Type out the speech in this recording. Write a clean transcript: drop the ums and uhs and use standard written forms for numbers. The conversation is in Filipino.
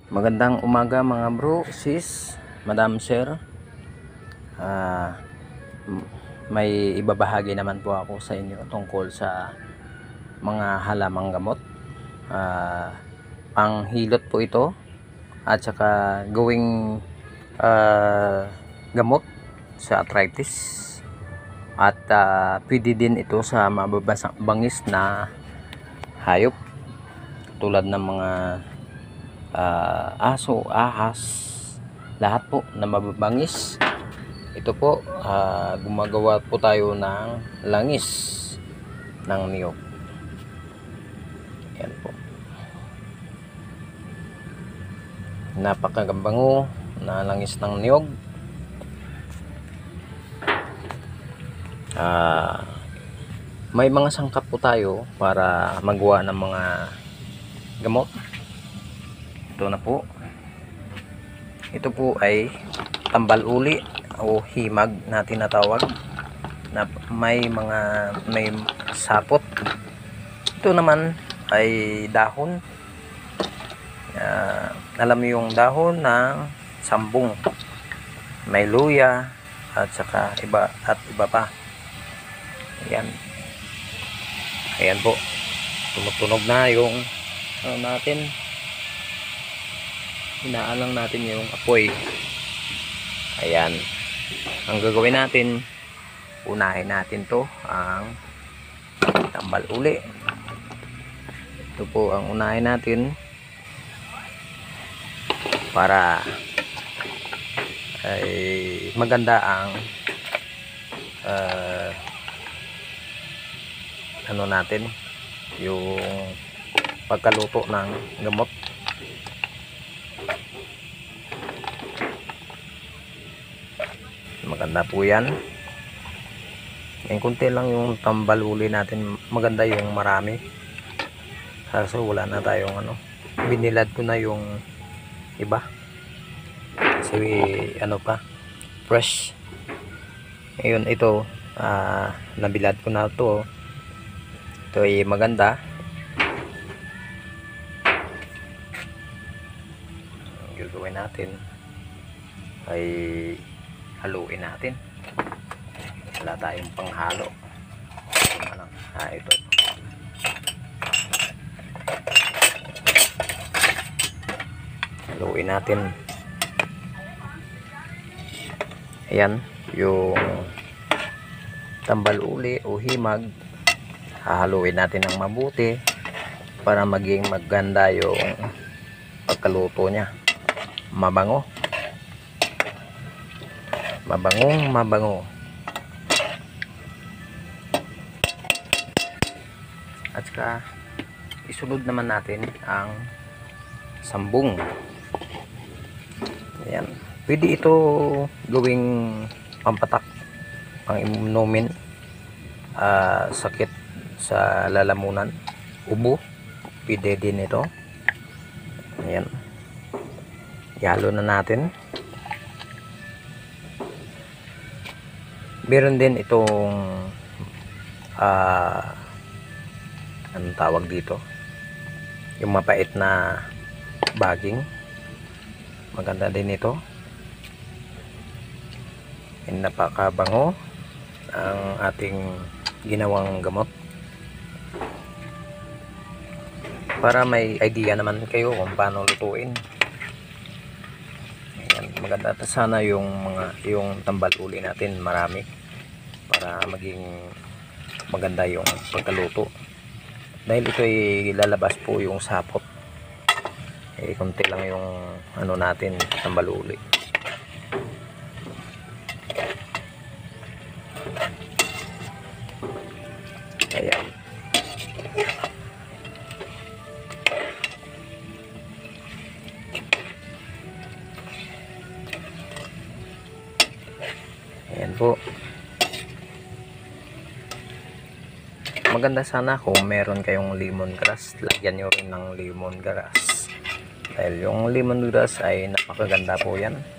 Magandang umaga mga bro, sis, madam, sir. May ibabahagi naman po ako sa inyo tungkol sa mga halamang gamot. Panghilot po ito at saka gawing gamot sa arthritis. At pwede din ito sa mababangis na hayop tulad ng mga aso, ahas, lahat po na mababangis. Ito po, gumagawa po tayo ng langis ng niyog. Yan po, napakabango na langis ng niyog. May mga sangkap po tayo para magawa ng mga gamot. Ito na po. Ito po ay tambal uli o himag na tinatawag, na may sapot. Ito naman ay dahon. Alam mo yung dahon ng sambong, may luya at saka iba pa. Ayan po, tumutunog na yung natin. Inaalang natin yung apoy. Ayan, ang gagawin natin, unahin natin to ang tambal uli. Ito po ang unahin natin para ay maganda ang natin, yung pagkaluto ng gamot. Maganda po yan. Yung kunti lang yung tambal uli natin, maganda yung marami. Kaso wala na tayong binilad ko na yung iba kasi pa, fresh. Ngayon ito, nabilad ko na to. Ito ay maganda. Ang gagawin natin ay haluin natin. Wala tayong panghalo. Ito. Haluin natin. Ayan, yung tambal uli o himag, hahaluin natin ng mabuti para maging maganda yung pagkaluto niya. Mabango. At saka isunod naman natin ang sambong. Ayan, pwede ito gawing pampatak, pang inumin, sakit sa lalamunan, ubo, pwede din ito. Ayan, ihalo na natin. Meron din itong anong tawag dito, yung mapait na baging. Maganda din ito. Napakabango ang ating ginawang gamot. Para may idea naman kayo kung paano lutuin. Ayan, maganda sana yung tambal uli natin marami para maging maganda yung pagkaluto. Dahil ito ay lalabas po yung sapot, konti lang yung natin, tambal uli. Ayan. Ayan po. Maganda sana kung meron kayong lemongrass, lagyan nyo rin ng lemongrass. Dahil yung lemongrass ay napakaganda po yan.